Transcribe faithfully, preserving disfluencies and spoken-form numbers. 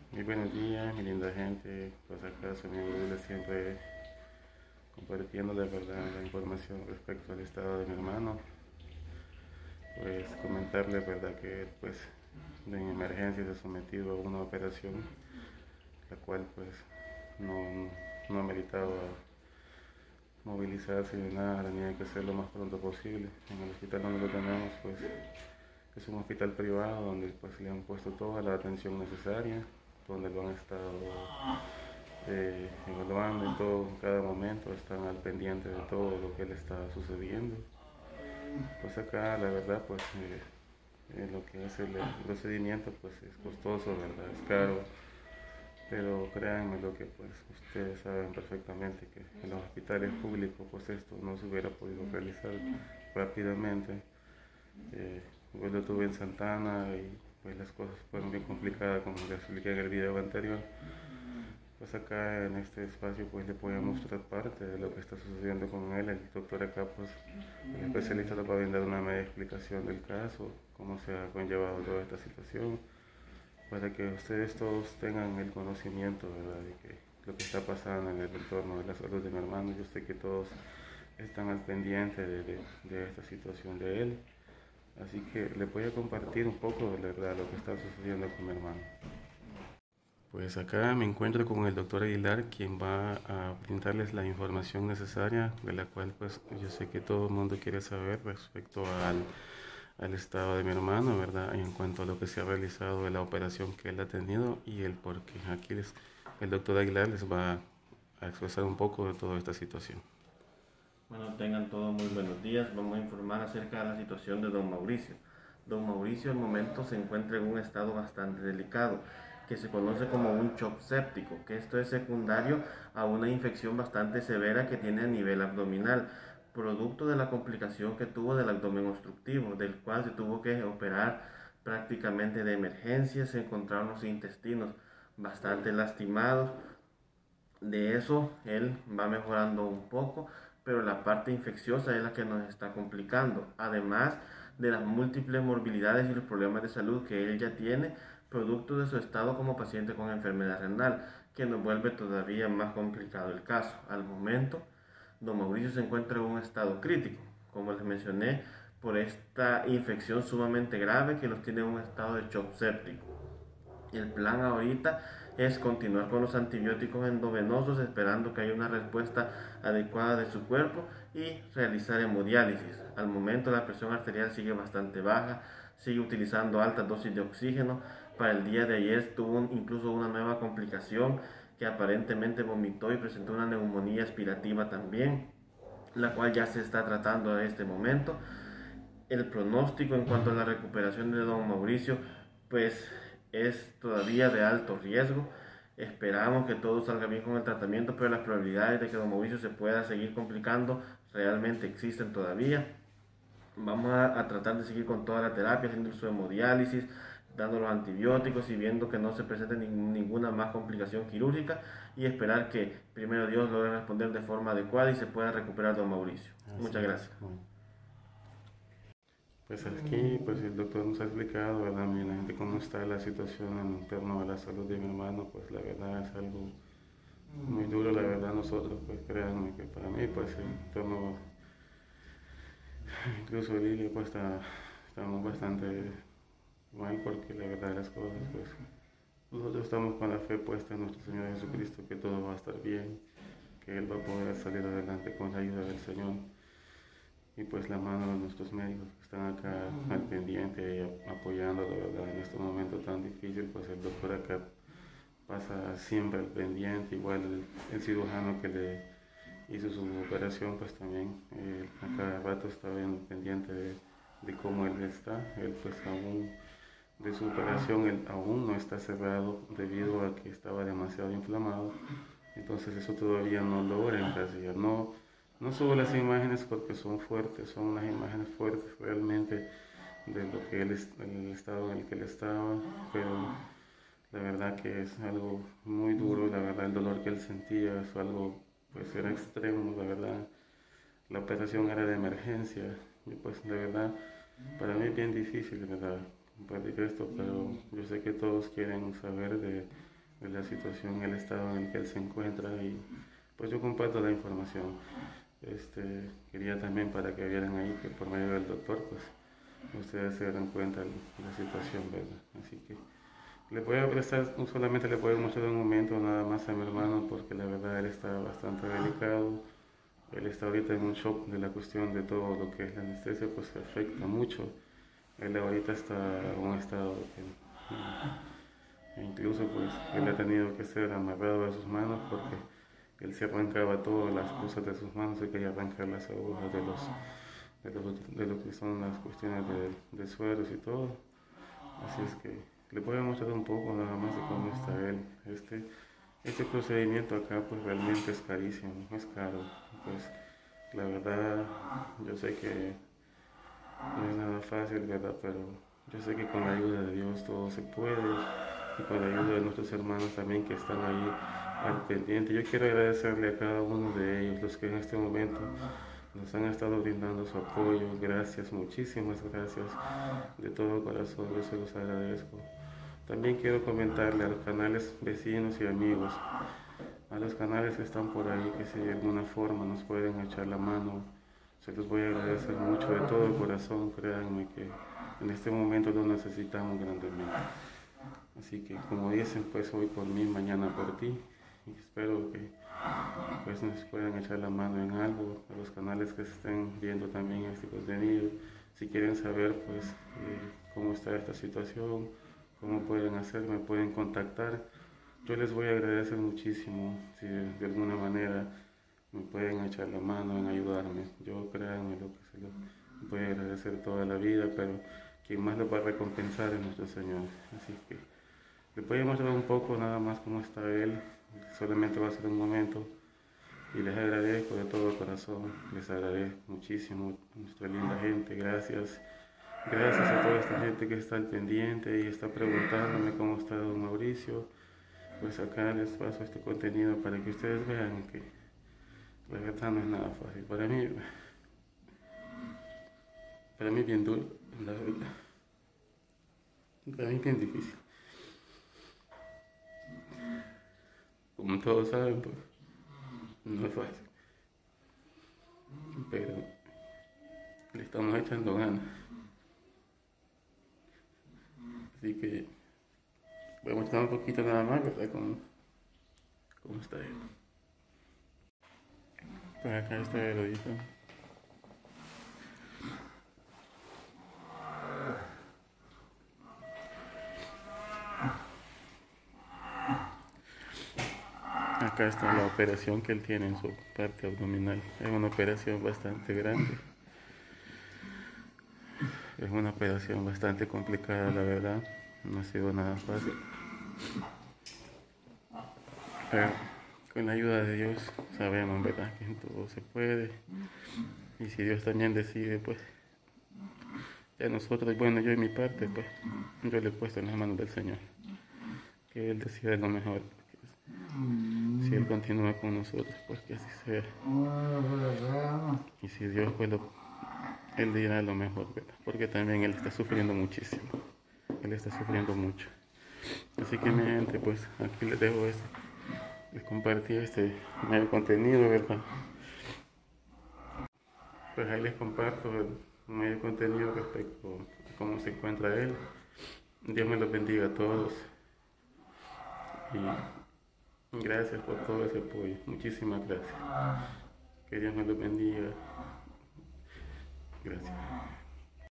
Muy buenos días, mi linda gente. Pues acá su amigo Luis siempre compartiendo de verdad la información respecto al estado de mi hermano. Pues comentarle verdad que pues en emergencia se ha sometido a una operación, la cual pues no, no ameritaba movilizarse ni nada, tenía que hacerlo lo más pronto posible. En el hospital donde lo tenemos pues es un hospital privado donde pues le han puesto toda la atención necesaria, donde lo han estado eh, evaluando en todo, en cada momento, están al pendiente de todo lo que le está sucediendo. Pues acá la verdad pues eh, eh, lo que es el, el procedimiento pues es costoso, ¿verdad? Es caro, pero créanme lo que pues ustedes saben perfectamente que en los hospitales públicos pues esto no se hubiera podido realizar rápidamente. Eh, pues lo tuve en Santana y pues las cosas fueron bien complicadas como les expliqué en el video anterior. Pues acá en este espacio pues le podemos mostrar parte de lo que está sucediendo con él. El doctor acá pues el especialista nos va a brindar una media explicación del caso, cómo se ha conllevado toda esta situación, para que ustedes todos tengan el conocimiento, ¿verdad?, de que lo que está pasando en el entorno de la salud de mi hermano. Yo sé que todos están al pendiente de, de, de esta situación de él, así que le voy a compartir un poco de verdad lo que está sucediendo con mi hermano. Pues acá me encuentro con el doctor Aguilar, quien va a brindarles la información necesaria, de la cual pues yo sé que todo el mundo quiere saber respecto al, al estado de mi hermano, ¿verdad? En cuanto a lo que se ha realizado de la operación que él ha tenido y el por qué. Aquí les, el doctor Aguilar les va a expresar un poco de toda esta situación. Bueno, tengan todos muy buenos días. Vamos a informar acerca de la situación de don Mauricio. Don Mauricio al momento se encuentra en un estado bastante delicado, que se conoce como un shock séptico, que esto es secundario a una infección bastante severa que tiene a nivel abdominal, producto de la complicación que tuvo del abdomen obstructivo, del cual se tuvo que operar prácticamente de emergencia. Se encontraron los intestinos bastante lastimados. De eso él va mejorando un poco, pero la parte infecciosa es la que nos está complicando, además de las múltiples morbilidades y los problemas de salud que él ya tiene, producto de su estado como paciente con enfermedad renal, que nos vuelve todavía más complicado el caso. Al momento, don Mauricio se encuentra en un estado crítico, como les mencioné, por esta infección sumamente grave que los tiene en un estado de shock séptico. El plan ahorita es continuar con los antibióticos endovenosos esperando que haya una respuesta adecuada de su cuerpo y realizar hemodiálisis. Al momento la presión arterial sigue bastante baja, sigue utilizando altas dosis de oxígeno. Para el día de ayer tuvo incluso una nueva complicación, que aparentemente vomitó y presentó una neumonía aspirativa también, la cual ya se está tratando a este momento. El pronóstico en cuanto a la recuperación de don Mauricio pues es todavía de alto riesgo. Esperamos que todo salga bien con el tratamiento, pero las probabilidades de que don Mauricio se pueda seguir complicando realmente existen todavía. Vamos a, a tratar de seguir con toda la terapia, haciendo su hemodiálisis, dando los antibióticos y viendo que no se presente ni, ninguna más complicación quirúrgica, y esperar que primero Dios logre responder de forma adecuada y se pueda recuperar don Mauricio. Así Muchas es. gracias. Bueno, pues aquí pues el doctor nos ha explicado, ¿verdad?, la gente cómo está la situación en torno a la salud de mi hermano. Pues la verdad es algo muy duro, la verdad. Nosotros pues créanme que para mí pues en torno, incluso Lilia pues está, estamos bastante mal, porque la verdad de las cosas pues nosotros estamos con la fe puesta en nuestro Señor Jesucristo, que todo va a estar bien, que Él va a poder salir adelante con la ayuda del Señor. Y pues la mano de nuestros médicos que están acá al pendiente y apoyando, la verdad, en este momento tan difícil. Pues el doctor acá pasa siempre al pendiente, igual el, el cirujano que le hizo su operación pues también eh, a cada rato está bien pendiente de, de cómo él está. Él pues aún de su operación, él aún no está cerrado debido a que estaba demasiado inflamado, entonces eso todavía no logra encasillar. No, no subo las imágenes porque son fuertes, son unas imágenes fuertes realmente de lo que él, el estado en el que él estaba, pero la verdad que es algo muy duro. La verdad el dolor que él sentía es algo, pues era extremo, la verdad. La operación era de emergencia y pues la verdad para mí es bien difícil, ¿verdad?, compartir esto, pero yo sé que todos quieren saber de, de la situación, el estado en el que él se encuentra, y pues yo comparto la información. Este, quería también para que vieran ahí que por medio del doctor, pues ustedes se dan cuenta de la situación, ¿verdad? Así que le voy a prestar, no solamente le puedo mostrar un momento nada más a mi hermano, porque la verdad él está bastante delicado. Él está ahorita en un shock de la cuestión de todo lo que es la anestesia, pues afecta mucho. Él ahorita está en un estado que, incluso pues él ha tenido que ser amarrado de sus manos, porque él se arrancaba todas las cosas de sus manos, se quería arrancar las agujas de los de lo, de lo que son las cuestiones de, de sueros y todo. Así es que le voy a mostrar un poco nada más de cómo está él. Este, este procedimiento acá pues realmente es carísimo, es caro. Pues la verdad, yo sé que no es nada fácil, ¿verdad? Pero yo sé que con la ayuda de Dios todo se puede, y con la ayuda de nuestros hermanos también que están ahí al pendiente. Yo quiero agradecerle a cada uno de ellos, los que en este momento nos han estado brindando su apoyo. Gracias, muchísimas gracias de todo corazón, yo se los agradezco. También quiero comentarle a los canales vecinos y amigos, a los canales que están por ahí, que si de alguna forma nos pueden echar la mano, se los voy a agradecer mucho de todo corazón. Créanme que en este momento lo necesitamos grandemente. Así que, como dicen, pues hoy por mí, mañana por ti, y espero que pues nos puedan echar la mano en algo. A los canales que estén viendo también este contenido, si quieren saber pues eh, cómo está esta situación, cómo pueden hacer, me pueden contactar. Yo les voy a agradecer muchísimo si de, de alguna manera me pueden echar la mano en ayudarme. Yo, créanme, lo que se lo voy a agradecer toda la vida, pero quien más lo va a recompensar es nuestro Señor. Así que les voy a mostrar un poco nada más cómo está él. Solamente va a ser un momento, y les agradezco de todo corazón, les agradezco muchísimo a nuestra linda gente. Gracias, gracias a toda esta gente que está al pendiente y está preguntándome cómo está don Mauricio. Pues acá les paso este contenido para que ustedes vean que la verdad no es nada fácil. Para mí, para mí bien duro, la verdad. Para mí bien difícil. Como todos saben, pues no es fácil, pero le estamos echando ganas. Así que voy a mostrar un poquito nada más, ¿verdad? Cómo, cómo está él. Pues acá está el oído. Acá está la operación que él tiene en su parte abdominal. Es una operación bastante grande. Es una operación bastante complicada, la verdad. No ha sido nada fácil. Pero con la ayuda de Dios sabemos, ¿verdad?, que en todo se puede. Y si Dios también decide, pues ya nosotros, bueno, yo en mi parte, pues yo le he puesto en las manos del Señor. Que Él decida lo mejor. Si Él continúa con nosotros, pues que así sea. Y si Dios, pues lo, Él dirá lo mejor, ¿verdad? Porque también Él está sufriendo muchísimo. Él está sufriendo mucho. Así que mi gente, pues aquí les dejo este, les compartí este medio contenido, ¿verdad? Pues ahí les comparto el medio contenido respecto a cómo se encuentra Él. Dios me los bendiga a todos. Y gracias por todo ese apoyo. Muchísimas gracias. Que Dios me los bendiga.